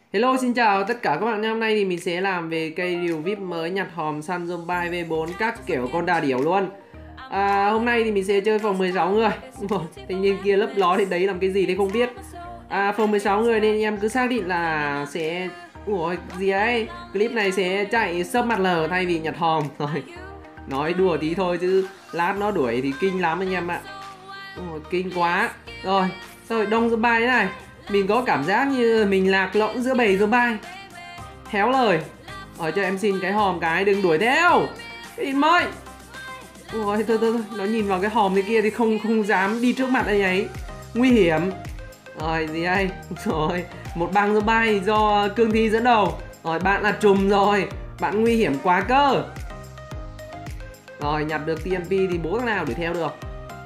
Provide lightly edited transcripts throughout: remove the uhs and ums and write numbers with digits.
Hello, xin chào tất cả các bạn nha. Hôm nay thì mình sẽ làm về cây review VIP mới nhặt hòm săn zombie V4 các kiểu con đà điểu luôn. Hôm nay thì mình sẽ chơi phòng 16 người. Thanh niên kia lấp ló thì đấy làm cái gì thì không biết. Phòng 16 người nên em cứ xác định là sẽ... Ủa gì ấy, clip này sẽ chạy sub mặt lờ thay vì nhặt hòm. Rồi, nói đùa tí thôi chứ lát nó đuổi thì kinh lắm anh em ạ. Kinh quá. Rồi, đông zombie thế này. Mình có cảm giác như mình lạc lõng giữa bầy zombie. Khéo lời. Cho em xin cái hòm cái, đừng đuổi theo. Im ơi. Ôi thôi, nó nhìn vào cái hòm thế kia thì không dám đi trước mặt anh ấy. Nguy hiểm. Rồi gì đây? Rồi, một bang zombie do Cương Thi dẫn đầu. Rồi bạn là trùm rồi. Bạn nguy hiểm quá cơ. Rồi nhặt được TMP thì bố thằng nào đuổi theo được.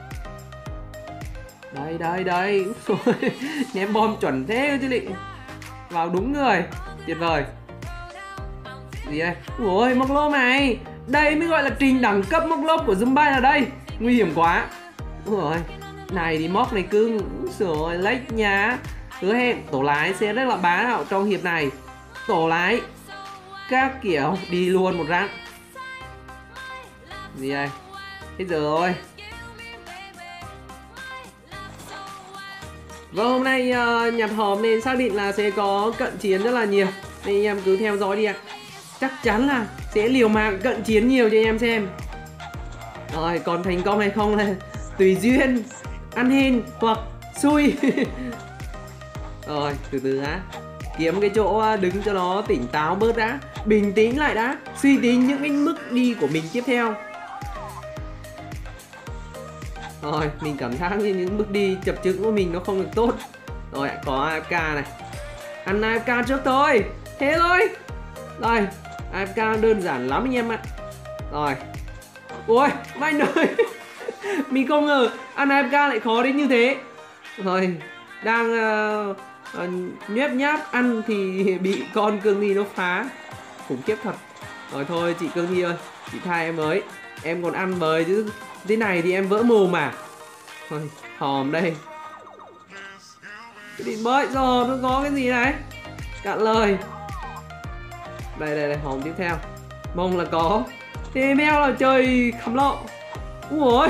Đây. Ném bom chuẩn thế chứ lị. Vào đúng người. Tuyệt vời. Gì đây? Ôi móc lốp này. Đây mới gọi là trình đẳng cấp móc lốp của zombie là đây. Nguy hiểm quá. Ôi, này thì móc này cưng. Rồi lách nhá. Hứa hẹn tổ lái sẽ rất là bá đạo trong hiệp này. Tổ lái các kiểu đi luôn một rác. Gì đây? Hết giờ rồi. Vâng, hôm nay nhặt hòm nên xác định là sẽ có cận chiến rất là nhiều. Nên anh em cứ theo dõi đi ạ. Chắc chắn là sẽ liều mạng cận chiến nhiều cho anh em xem. Rồi, còn thành công hay không là tùy duyên, ăn hên hoặc xui. Rồi, từ từ đã. Kiếm cái chỗ đứng cho nó tỉnh táo bớt đã. Bình tĩnh lại đã. Suy tính những cái mức đi của mình tiếp theo. Rồi, mình cảm giác như những bước đi chập chững của mình nó không được tốt. Rồi, có AFK này. Ăn AFK trước thôi. Thế thôi. Rồi, AFK đơn giản lắm anh em ạ. Rồi. Ôi, mày ơi. Mình không ngờ ăn AFK lại khó đến như thế. Rồi, đang nhép nháp ăn thì bị con Cương Nhi nó phá. Khủng khiếp thật. Rồi thôi chị Cương Nhi ơi, chị tha em ơi. Em còn ăn bời chứ. Thế này thì em vỡ mồm mà. Thôi, hòm đây. Cái điện bơi rồi, nó có cái gì này? Cạn lời. Đây, hòm tiếp theo. Mong là có. Thế mèo là chơi khắm lộ. Ui.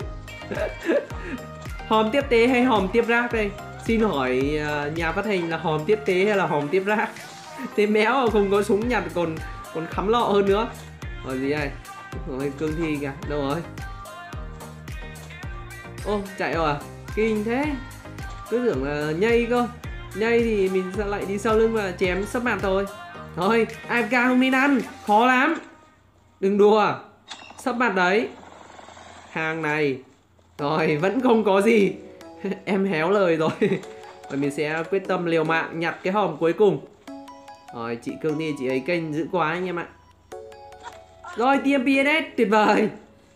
Hòm tiếp tế hay hòm tiếp rác đây? Xin hỏi nhà phát hành là hòm tiếp tế hay là hòm tiếp rác? Thế méo không có súng nhặt còn khắm lọ hơn nữa. Rồi gì đây? Rồi Cương Thi kìa, đâu rồi? Ô, chạy rồi à? Kinh thế. Cứ tưởng là nhây cơ. Nhây thì mình sẽ lại đi sau lưng và chém sấp mặt thôi. Thôi, AFK không nên ăn. Khó lắm. Đừng đùa. Sấp mặt đấy. Hàng này. Rồi, vẫn không có gì. Em héo lời rồi. Và mình sẽ quyết tâm liều mạng nhặt cái hòm cuối cùng. Rồi, chị Cương Thi, chị ấy kênh dữ quá anh em ạ. Rồi, TMPNS, tuyệt vời.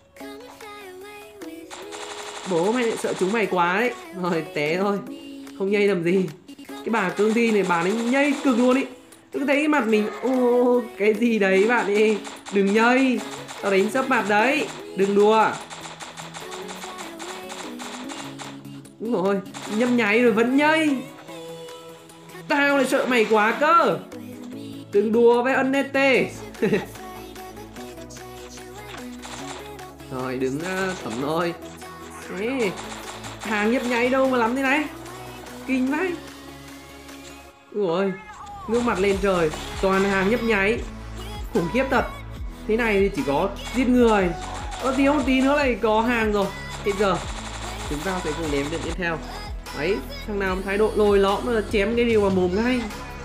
Bố mày lại sợ chúng mày quá đấy. Rồi té thôi. Không nhây làm gì. Cái bà Cương Thi này bà ấy nhây cực luôn ý. Cứ thấy cái mặt mình. Ô cái gì đấy bạn ấy. Đừng nhây. Tao đánh sấp mặt đấy. Đừng đùa. Đúng rồi. Nhâm nháy rồi vẫn nhây. Tao lại sợ mày quá cơ. Đừng đùa với ân tê. Rồi đứng tẩm thôi. Đấy. Hàng nhấp nháy đâu mà lắm thế này. Kinh vãi. Ui, nước mặt lên trời. Toàn hàng nhấp nháy. Khủng khiếp thật. Thế này thì chỉ có giết người. Tí một tí nữa lại có hàng rồi. Hết giờ chúng ta sẽ cùng đếm được tiếp theo. Đấy, thằng nào thái độ lồi lõm là chém cái điều vào mồm ngay.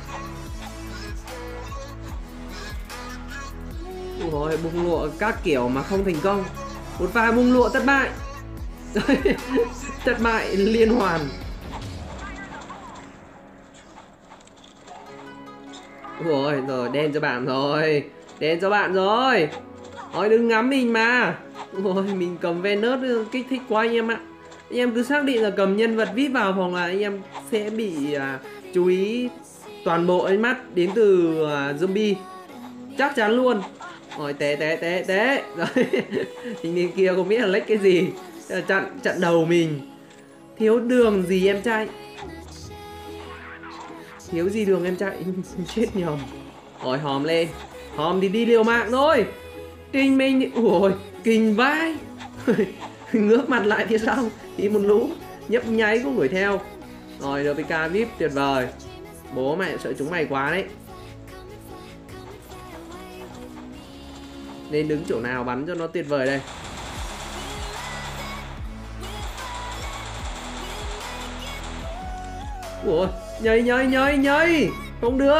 Ui, bung lụa các kiểu mà không thành công. Một pha bung lụa thất bại. Thất bại liên hoàn. Ui, rồi đen cho bạn rồi. Đen cho bạn rồi. Ôi đừng ngắm mình mà. Ôi mình cầm Venus kích thích quá anh em ạ. Anh em cứ xác định là cầm nhân vật VIP vào phòng là anh em sẽ bị chú ý toàn bộ ánh mắt đến từ zombie. Chắc chắn luôn. Rồi té. Rồi. Tình niên kia không biết là lách cái gì. Chặn đầu mình. Thiếu đường gì em trai. Thiếu gì đường em chạy. Chết nhầm. Rồi hòm lên. Hòm thì đi liều mạng thôi. Kinh mình. Ui, kinh vai. Ngước mặt lại phía sau thì một lũ nhấp nháy cũng đuổi theo. Rồi RPK VIP tuyệt vời. Bố mẹ sợ chúng mày quá đấy. Nên đứng chỗ nào bắn cho nó tuyệt vời đây. Ủa, nhây. Không đưa.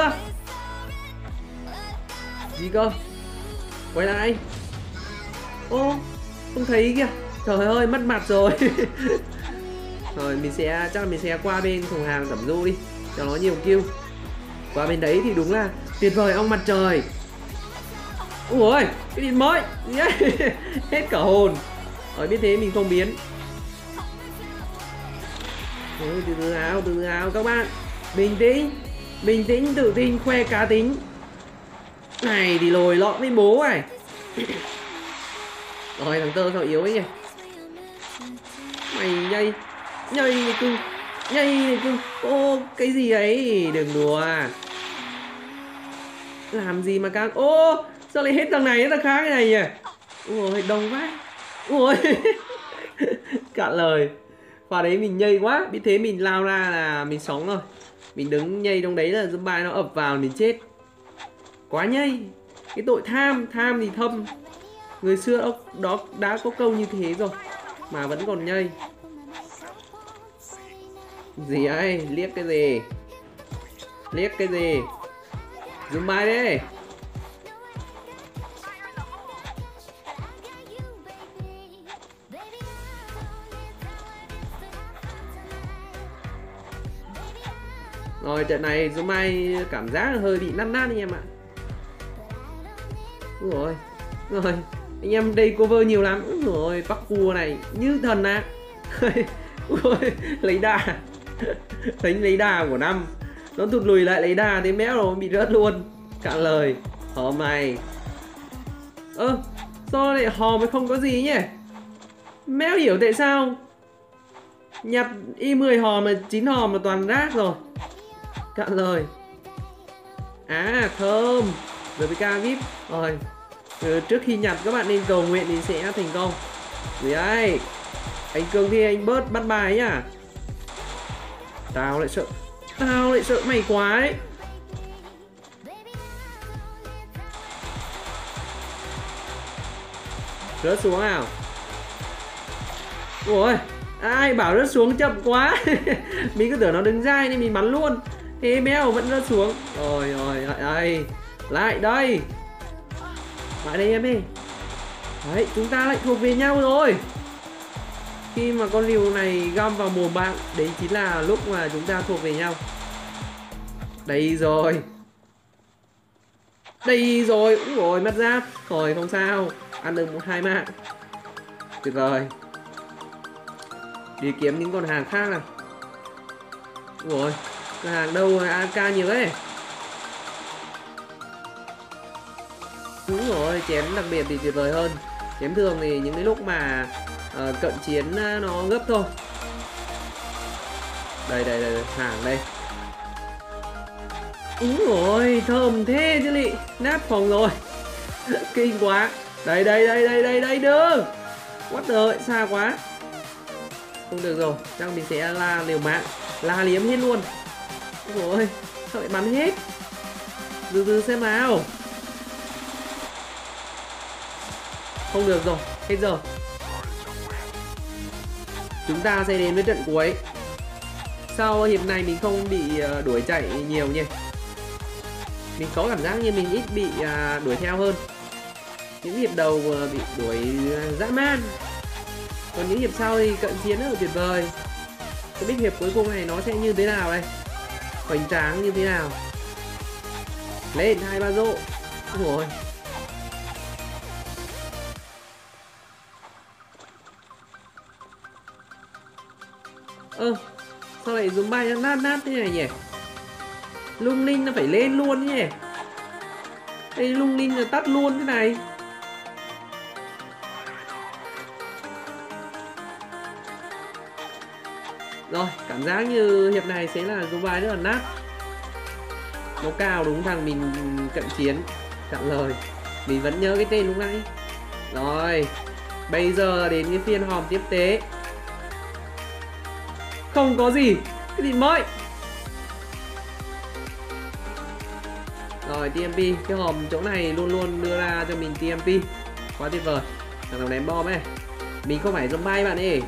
Gì cơ? Quay lại. Ô, không thấy kìa. Trời ơi, mất mặt rồi. Rồi chắc là mình sẽ qua bên thùng hàng Cẩm Du đi cho nó nhiều kill. Qua bên đấy thì đúng là tuyệt vời ông mặt trời. Ui, cái điện mới. Hết cả hồn. Rồi biết thế mình không biến. Từ từ nào các bạn. Bình tĩnh, tự tin, khoe cá tính. Này thì lồi lọ với bố này. Rồi thằng Tơ sao yếu ấy nhỉ. Mày nhây này cưng. Ô, cái gì ấy, đừng đùa. Làm gì mà càng. Ô, sao lại hết thằng này đến thằng khác cái này nhỉ. Ôi, đông quá. Ôi. Cạn lời. Và đấy mình nhây quá. Biết thế mình lao ra là mình sống rồi. Mình đứng nhây trong đấy là zombie nó ập vào mình chết. Quá nhây. Cái tội tham thì thâm. Người xưa đó đã có câu như thế rồi mà vẫn còn nhây. Gì ấy, liếc cái gì. Zombie đấy. Rồi trận này Zombie cảm giác hơi bị nát anh em ạ. Rồi anh em đây cover nhiều lắm. Rồi Parkour này như thần ạ. Lấy đà. Tính lấy đà của năm. Nó tụt lùi lại lấy đà thì méo rồi bị rớt luôn. Cạn lời. Hòm này. Sao lại hòm mới không có gì nhỉ. Méo hiểu tại sao. Nhặt Y10 hòm mà 9 hòm là toàn rác rồi. Cạn lời. À thơm. RPK VIP. Rồi trước khi nhặt các bạn nên cầu nguyện thì sẽ thành công. Gì đây. Anh Cường thì anh bớt bắt bài nhá. Tao lại sợ mày quá ấy. Rớt xuống nào. Ôi, ai bảo rớt xuống chậm quá. Mình cứ tưởng nó đứng dai nên mình bắn luôn. Thế mèo vẫn rớt xuống. Rồi lại đây. Lại đây em ơi. Đấy, chúng ta lại thuộc về nhau rồi. Khi mà con rìu này găm vào mồm bạn, đấy chính là lúc mà chúng ta thuộc về nhau. Đây rồi. Úi dồi, mất giáp. Rồi không sao, ăn được 2 mạng. Tuyệt vời. Đi kiếm những con hàng khác nào. Rồi, con hàng đâu AK nhiều đấy. Đúng rồi, chém đặc biệt thì tuyệt vời hơn. Chém thường thì những cái lúc mà cận chiến nó gấp thôi. Đây, hàng đây. Đúng rồi, thơm thế chứ lị. Nát phòng rồi. Kinh quá. Đây đường. What the, xa quá. Không được rồi, chắc mình sẽ la liều mạng. La liếm hết luôn. Ôi, sao lại bắn hết. Từ xem nào. Không được rồi, hết giờ. Chúng ta sẽ đến với trận cuối. Sau hiệp này mình không bị đuổi chạy nhiều nhỉ. Mình có cảm giác như mình ít bị đuổi theo hơn. Những hiệp đầu bị đuổi dã man. Còn những hiệp sau thì cận chiến rất là tuyệt vời. Không biết hiệp cuối cùng này nó sẽ như thế nào đây. Hoành tráng như thế nào. Lên 2-3 rộ. Ôi. Sao lại dùng bay nát thế này nhỉ. Lung linh nó phải lên luôn nhỉ. Đây lung linh là tắt luôn thế này. Rồi, cảm giác như hiệp này sẽ là dùng bài rất là nát. Nó cao đúng thằng mình cận chiến. Cạn lời. Mình vẫn nhớ cái tên lúc nãy. Rồi. Bây giờ đến cái phiên hòm tiếp tế. Không có gì. Cái gì mới. Rồi TMP. Cái hòm chỗ này luôn luôn đưa ra cho mình TMP. Quá tuyệt vời. Thằng nào ném bom ấy. Mình không phải zombie bạn ơi.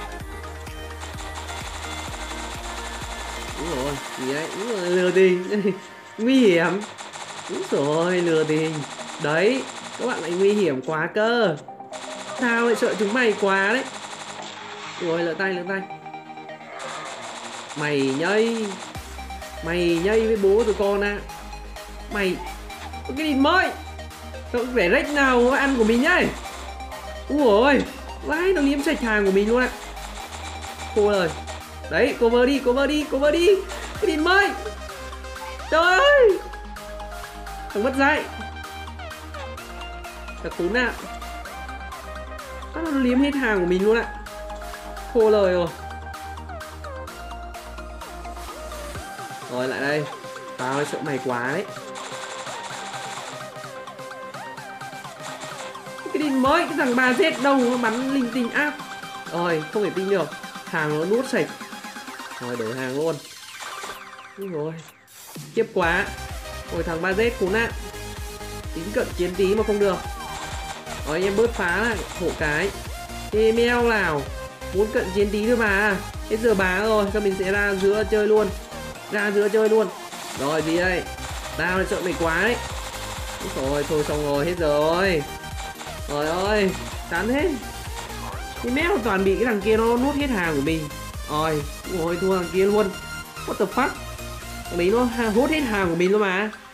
Đúng rồi. Gì đấy. Đúng rồi, lừa tình. Nguy hiểm. Đúng rồi, lừa tình. Đấy. Các bạn lại nguy hiểm quá cơ. Tao lại sợ chúng mày quá đấy. Rồi lỡ tay. Mày nhây với bố tụi con à. Mày có cái gì mới. Tao vẻ rách nào ăn của mình nhá. Úi ôi. Vãi, nó liếm sạch hàng của mình luôn ạ. Cô ơi. Đấy, cover đi. Cái gì mới. Trời ơi. Thằng mất dạy. Thật khốn nạn. Nó liếm hết hàng của mình luôn ạ. Khô lời rồi. Rồi lại đây. Tao sợ mày quá đấy. Cái đinh mới. Cái thằng 3Z đâu nó bắn linh tinh áp. Rồi không thể tin được. Hàng nó nuốt sạch. Rồi đổi hàng luôn. Rồi tiếp quá. Rồi thằng 3Z khốn nạn. Tính cận chiến tí mà không được. Rồi anh em bớt phá lại. Hộ cái. Email nào. Muốn cận chiến tí thôi mà. Hết giờ bá rồi. Sao mình sẽ ra giữa chơi luôn. Rồi gì đây. Tao lại sợ mày quá đấy. Rồi thôi xong rồi. Hết giờ rồi. Trời ơi. Chán thế. Cái mét toàn bị cái thằng kia nó nuốt hết hàng của mình. Rồi thua thằng kia luôn. What the fuck. Thằng đấy nó hốt hết hàng của mình luôn mà.